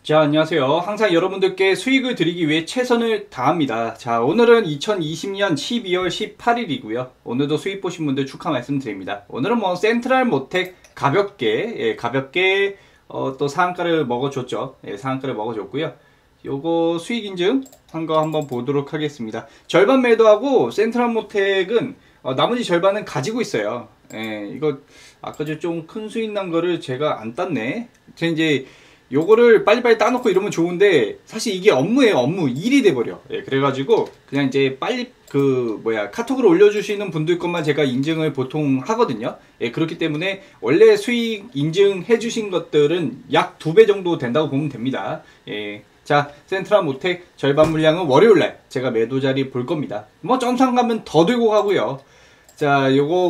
자, 안녕하세요. 항상 여러분들께 수익을 드리기 위해 최선을 다합니다. 자, 오늘은 2020년 12월 18일이고요. 오늘도 수익 보신 분들 축하 말씀드립니다. 오늘은 뭐 센트럴 모텍 가볍게 또 상한가를 먹어줬죠. 상한가를 먹어줬고요. 요거 수익 인증 한 거 한번 보도록 하겠습니다. 절반 매도하고 센트럴 모텍은 나머지 절반은 가지고 있어요. 이거 아까 좀 큰 수익 난 거를 제가 안 땄네. 제가 이제 요거를 빨리빨리 따놓고 이러면 좋은데 사실 이게 업무예요. 업무 일이 돼버려. 그래가지고 그냥 이제 빨리 카톡으로 올려주시는 분들 것만 제가 인증을 보통 하거든요. 그렇기 때문에 원래 수익 인증해 주신 것들은 약 2배 정도 된다고 보면 됩니다. 자, 센트럴 모텍 절반 물량은 월요일날 제가 매도 자리 볼 겁니다. 뭐 점상 가면 더 들고 가고요. 자, 요거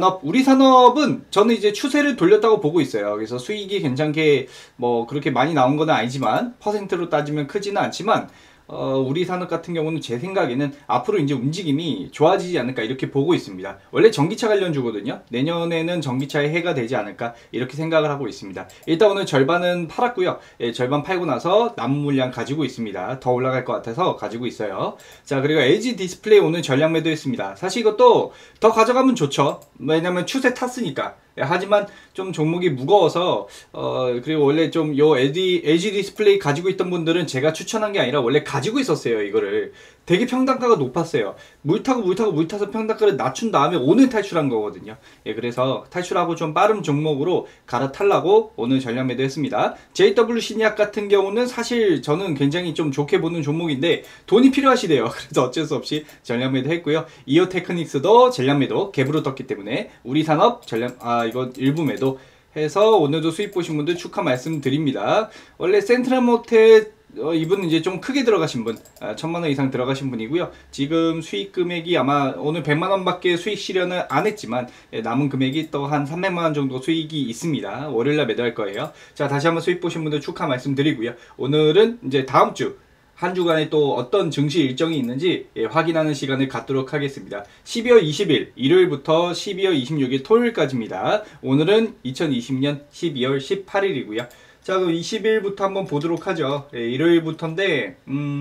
우리산업은 저는 이제 추세를 돌렸다고 보고 있어요. 그래서 수익이 괜찮게 뭐 그렇게 많이 나온 건 아니지만 퍼센트로 따지면 크지는 않지만 우리산업 같은 경우는 제 생각에는 앞으로 이제 움직임이 좋아지지 않을까 이렇게 보고 있습니다. 원래 전기차 관련주거든요. 내년에는 전기차의 해가 되지 않을까 이렇게 생각을 하고 있습니다. 일단 오늘 절반은 팔았고요. 절반 팔고 나서 남은 물량 가지고 있습니다. 더 올라갈 것 같아서 가지고 있어요. 자, 그리고 LG 디스플레이 오늘 전량 매도했습니다. 사실 이것도 더 가져가면 좋죠. 왜냐면 추세 탔으니까. 하지만 좀 종목이 무거워서 그리고 원래 좀 요 LG 디스플레이 가지고 있던 분들은 제가 추천한 게 아니라 원래 가지고 있었어요. 이거를 되게 평단가가 높았어요. 물 타서 평단가를 낮춘 다음에 오늘 탈출한 거거든요. 그래서 탈출하고 좀 빠른 종목으로 갈아타려고 오늘 전량 매도했습니다. JW 신약 같은 경우는 사실 저는 굉장히 좀 좋게 보는 종목인데 돈이 필요하시대요. 그래서 어쩔 수 없이 전량 매도했고요. 이오 테크닉스도 전량 매도 갭으로 떴기 때문에 우리산업 이거 일부 매도 해서 오늘도 수익 보신 분들 축하 말씀드립니다. 원래 센트럴 모텍 이분은 이제 좀 크게 들어가신 분, 1000만원 이상 들어가신 분이고요. 지금 수익 금액이 아마 오늘 100만원 밖에 수익 실현을 안 했지만 남은 금액이 또 한 300만원 정도 수익이 있습니다. 월요일날 매도할 거예요. 자, 다시 한번 수익 보신 분들 축하 말씀드리고요. 오늘은 이제 다음 주 한 주간에 또 어떤 증시 일정이 있는지 확인하는 시간을 갖도록 하겠습니다. 12월 20일 일요일부터 12월 26일 토요일까지입니다. 오늘은 2020년 12월 18일이고요. 자, 그럼 20일부터 한번 보도록 하죠. 일요일부터인데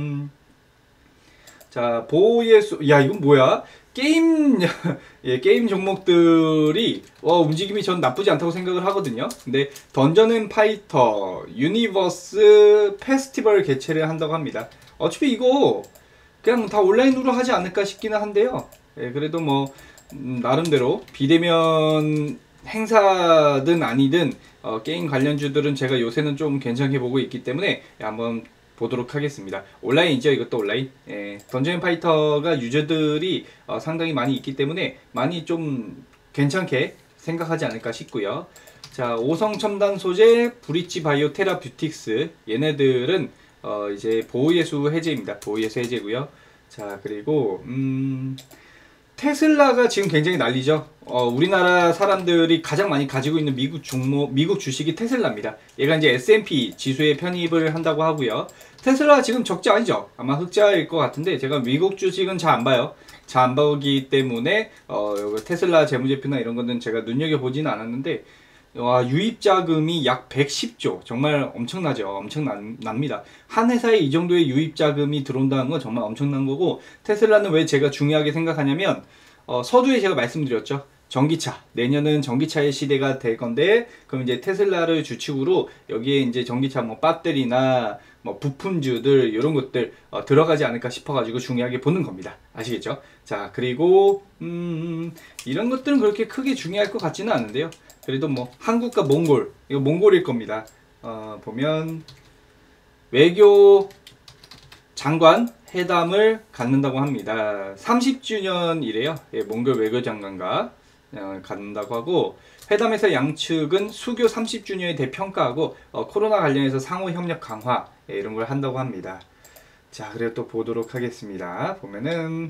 자, 보호의 수, 야, 이건 뭐야? 게임 게임 종목들이 움직임이 전 나쁘지 않다고 생각을 하거든요. 근데 던전 앤 파이터 유니버스 페스티벌 개최를 한다고 합니다. 어차피 이거 그냥 다 온라인으로 하지 않을까 싶기는 한데요. 그래도 뭐 나름대로 비대면 행사든 아니든 게임 관련주들은 제가 요새는 좀 괜찮게 보고 있기 때문에 한번 보도록 하겠습니다. 온라인이죠. 이것도 온라인. 던전 앤 파이터가 유저들이 상당히 많이 있기 때문에 많이 좀 괜찮게 생각하지 않을까 싶고요. 자, 오성첨단 소재 브릿지 바이오 테라뷰틱스 얘네들은 이제 보호예수 해제입니다. 보호예수 해제고요. 자, 그리고 테슬라가 지금 굉장히 난리죠. 우리나라 사람들이 가장 많이 가지고 있는 미국 주식이 테슬라입니다. 얘가 이제 S&P 지수에 편입을 한다고 하고요. 테슬라 지금 적자 아니죠? 아마 흑자일 것 같은데 제가 미국 주식은 잘 안 봐요. 잘 안 보기 때문에 테슬라 재무제표나 이런 거는 제가 눈여겨보지는 않았는데 유입 자금이 약 110조. 정말 엄청나죠. 엄청납니다. 한 회사에 이 정도의 유입 자금이 들어온다는 건 정말 엄청난 거고, 테슬라는 왜 제가 중요하게 생각하냐면 서두에 제가 말씀드렸죠. 전기차, 내년은 전기차의 시대가 될 건데, 그럼 이제 테슬라를 주축으로 여기에 이제 전기차 뭐 배터리나 뭐 부품주들 이런 것들 들어가지 않을까 싶어가지고 중요하게 보는 겁니다. 아시겠죠? 자, 그리고 이런 것들은 그렇게 크게 중요할 것 같지는 않은데요. 그래도 뭐 한국과 몽골, 이거 몽골일 겁니다. 보면 외교 장관 회담을 갖는다고 합니다. 30주년이래요. 몽골 외교장관과 갖는다고 하고, 회담에서 양측은 수교 30주년에 대해 평가하고 코로나 관련해서 상호 협력 강화 이런 걸 한다고 합니다. 자, 그리고 또 보도록 하겠습니다. 보면은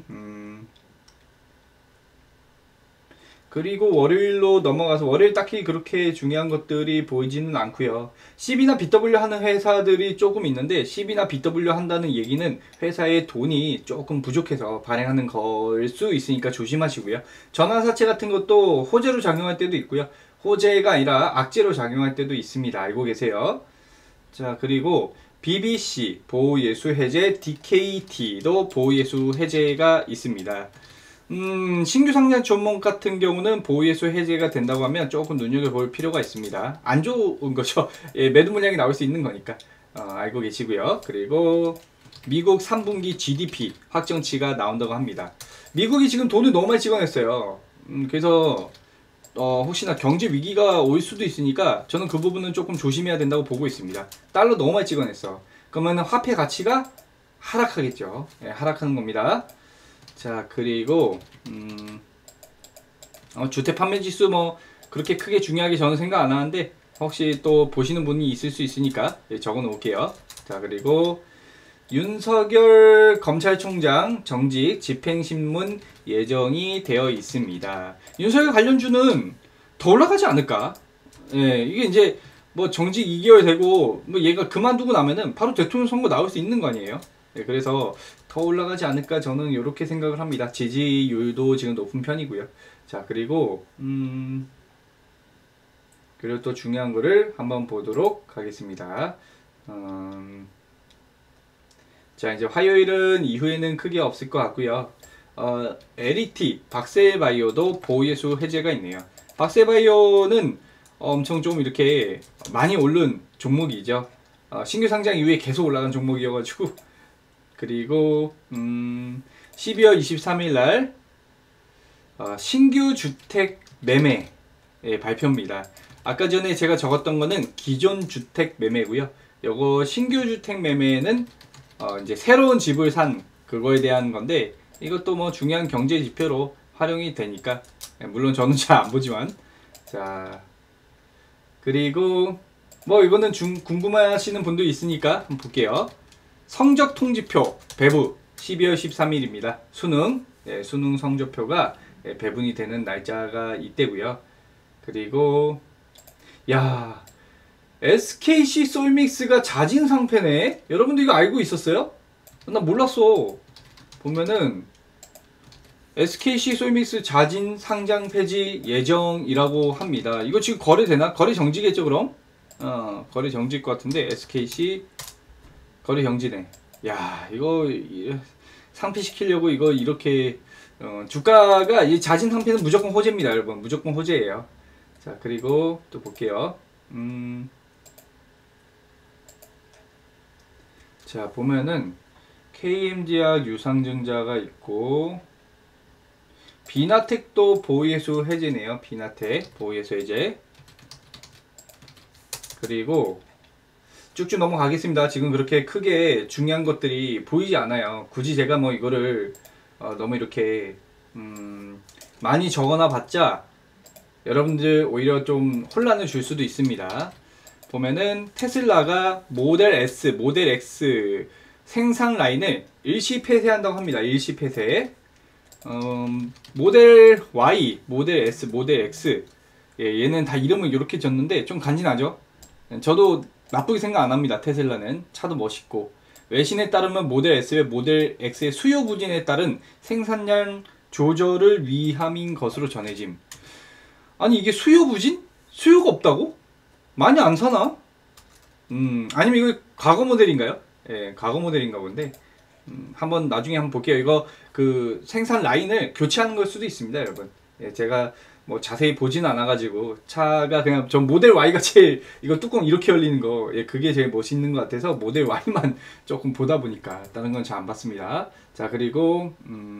그리고 월요일로 넘어가서 월요일 딱히 그렇게 중요한 것들이 보이지는 않고요. CB나 BW 하는 회사들이 조금 있는데, CB나 BW 한다는 얘기는 회사의 돈이 조금 부족해서 발행하는 걸 수 있으니까 조심하시고요. 전환사채 같은 것도 호재로 작용할 때도 있고요. 호재가 아니라 악재로 작용할 때도 있습니다. 알고 계세요? 자, 그리고 BBC 보호예수 해제, DKT도 보호예수 해제가 있습니다. 신규 상장 종목 같은 경우는 보호예수 해제가 된다고 하면 조금 눈여겨볼 필요가 있습니다. 안 좋은 거죠. 예, 매도 물량이 나올 수 있는 거니까 알고 계시고요. 그리고 미국 3분기 GDP 확정치가 나온다고 합니다. 미국이 지금 돈을 너무 많이 찍어냈어요. 그래서 혹시나 경제 위기가 올 수도 있으니까 저는 그 부분은 조금 조심해야 된다고 보고 있습니다. 달러 너무 많이 찍어냈어. 그러면 화폐 가치가 하락하겠죠. 예, 하락하는 겁니다. 자, 그리고 주택 판매 지수 뭐 그렇게 크게 중요하게 저는 생각 안 하는데 혹시 또 보시는 분이 있을 수 있으니까 적어 놓을게요. 자, 그리고 윤석열 검찰총장 정직 집행신문 예정이 되어 있습니다. 윤석열 관련주는 더 올라가지 않을까? 예, 이게 이제 뭐 정직 2개월 되고 뭐 얘가 그만두고 나면은 바로 대통령 선거 나올 수 있는 거 아니에요? 예, 그래서 더 올라가지 않을까 저는 이렇게 생각을 합니다. 지지율도 지금 높은 편이고요. 자, 그리고 그리고 또 중요한 거를 한번 보도록 하겠습니다. 자, 이제 화요일은 이후에는 크게 없을 것 같고요. LET 박셀바이오도 보호예수 해제가 있네요. 박셀바이오는 엄청 좀 이렇게 많이 오른 종목이죠. 신규 상장 이후에 계속 올라간 종목이어가지고. 그리고 12월 23일 날 신규 주택 매매 발표입니다. 아까 전에 제가 적었던 거는 기존 주택 매매고요. 요거 신규 주택 매매는 이제 새로운 집을 산 그거에 대한 건데 이것도 뭐 중요한 경제 지표로 활용이 되니까 물론 저는 잘 안 보지만 자, 그리고 뭐 이거는 궁금하시는 분도 있으니까 한번 볼게요. 성적 통지표 배부 12월 13일입니다. 수능 수능 성적표가 배분이 되는 날짜가 이때고요. 그리고 야, SKC 솔믹스가 자진 상패네. 여러분들 이거 알고 있었어요? 나 몰랐어. 보면은 SKC 솔믹스 자진 상장 폐지 예정이라고 합니다. 이거 지금 거래되나? 거래 정지겠죠 그럼? 거래 정지일 것 같은데 SKC 거래 정지네. 야, 이거 상폐시키려고 이거 이렇게 주가가 이 자진 상패는 무조건 호재입니다 여러분. 무조건 호재예요. 자, 그리고 또 볼게요. 자, 보면은 KM제약 유상증자가 있고 비나텍도 보호예수 해제네요. 비나텍 보호예수 해제. 그리고 쭉쭉 넘어가겠습니다. 지금 그렇게 크게 중요한 것들이 보이지 않아요. 굳이 제가 뭐 이거를 너무 이렇게 많이 적어놔 봤자 여러분들 오히려 좀 혼란을 줄 수도 있습니다. 보면은 테슬라가 모델 S, 모델 X 생산 라인을 일시 폐쇄한다고 합니다. 일시 폐쇄. 모델 Y, 모델 S, 모델 X 얘는 다 이름을 이렇게 졌는데 좀 간지나죠? 저도 나쁘게 생각 안 합니다. 테슬라는 차도 멋있고 외신에 따르면 모델 S와 모델 X의 수요 부진에 따른 생산량 조절을 위함인 것으로 전해짐. 아니 이게 수요 부진? 수요가 없다고? 많이 안 사나? 아니면 이거 과거 모델인가요? 예, 과거 모델인가 본데 한번 나중에 한번 볼게요. 이거 그 생산 라인을 교체하는 걸 수도 있습니다 여러분. 예, 제가 뭐 자세히 보진 않아 가지고 차가 그냥 전 모델 Y가 제일 이거 뚜껑 이렇게 열리는 거 그게 제일 멋있는 것 같아서 모델 Y만 조금 보다 보니까 다른 건 잘 안 봤습니다. 자, 그리고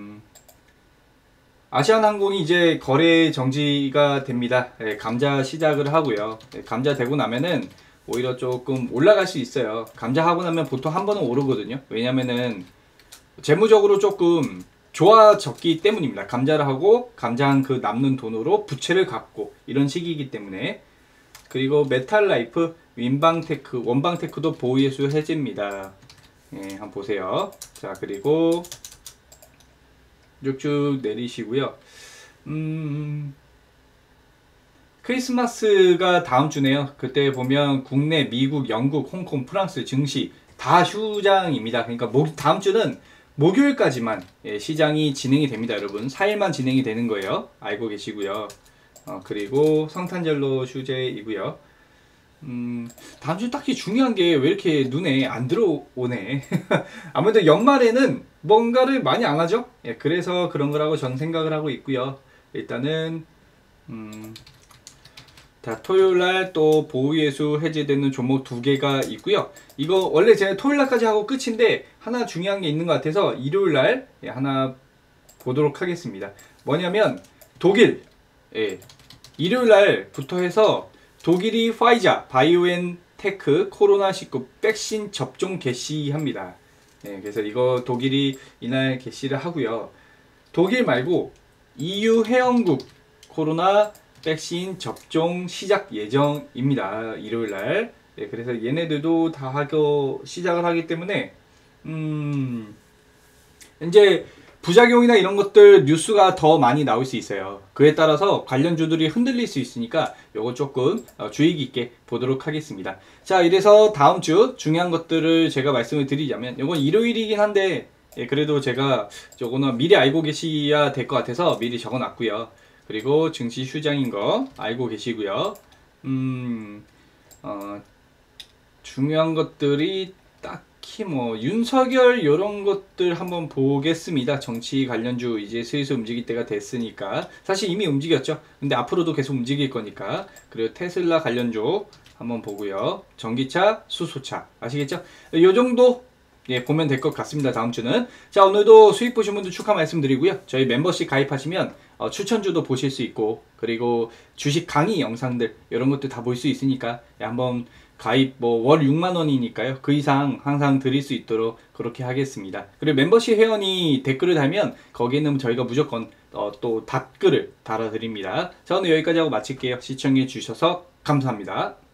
아시아나항공이 이제 거래 정지가 됩니다. 감자 시작을 하고요. 감자 되고 나면은 오히려 조금 올라갈 수 있어요. 감자 하고 나면 보통 한 번은 오르거든요. 왜냐면은 재무적으로 조금 좋아졌기 때문입니다. 감자를 하고 감자한 그 남는 돈으로 부채를 갚고 이런 시기이기 때문에. 그리고 메탈라이프, 윈방테크, 원방테크도 보호예수 해제입니다. 한번 보세요. 자, 그리고 쭉쭉 내리시고요. 크리스마스가 다음 주네요. 그때 보면 국내, 미국, 영국, 홍콩, 프랑스 증시 다 휴장입니다. 그러니까 다음 주는 목요일까지만 시장이 진행이 됩니다 여러분. 4일만 진행이 되는 거예요. 알고 계시고요. 그리고 성탄절로 휴재이고요. 다음 주 딱히 중요한 게 왜 이렇게 눈에 안 들어오네. 아무래도 연말에는 뭔가를 많이 안 하죠. 예, 그래서 그런 거라고 저는 생각을 하고 있고요. 일단은 자, 토요일날 또 보유예수 해제되는 종목 2개가 있고요. 이거 원래 제가 토요일날까지 하고 끝인데 하나 중요한 게 있는 것 같아서 일요일날 하나 보도록 하겠습니다. 뭐냐면 독일, 예, 일요일날부터 해서 독일이 파이자, 바이오엔테크 코로나19 백신 접종 개시합니다. 예, 그래서 이거 독일이 이날 개시를 하고요. 독일 말고 EU 회원국 코로나 백신 접종 시작 예정입니다. 일요일날. 네, 그래서 얘네들도 다 하고 시작을 하기 때문에 이제 부작용이나 이런 것들 뉴스가 더 많이 나올 수 있어요. 그에 따라서 관련주들이 흔들릴 수 있으니까 요거 조금 주의 깊게 보도록 하겠습니다. 자, 이래서 다음 주 중요한 것들을 제가 말씀을 드리자면 요건 일요일이긴 한데 그래도 제가 요거는 미리 알고 계셔야 될 것 같아서 미리 적어 놨고요. 그리고 증시 휴장인 거 알고 계시고요. 중요한 것들이 딱히 뭐 윤석열 이런 것들 한번 보겠습니다. 정치 관련주 이제 슬슬 움직일 때가 됐으니까 사실 이미 움직였죠. 근데 앞으로도 계속 움직일 거니까. 그리고 테슬라 관련주 한번 보고요. 전기차, 수소차 아시겠죠? 요 정도 예, 보면 될 것 같습니다. 다음 주는. 자, 오늘도 수익 보신 분들 축하 말씀드리고요. 저희 멤버십 가입하시면 추천주도 보실 수 있고, 그리고 주식 강의 영상들 이런 것도 다 볼 수 있으니까 한번 가입 뭐 월 6만 원이니까요. 그 이상 항상 드릴 수 있도록 그렇게 하겠습니다. 그리고 멤버십 회원이 댓글을 달면 거기에는 저희가 무조건 또 답글을 달아드립니다. 자, 오늘 여기까지 하고 마칠게요. 시청해 주셔서 감사합니다.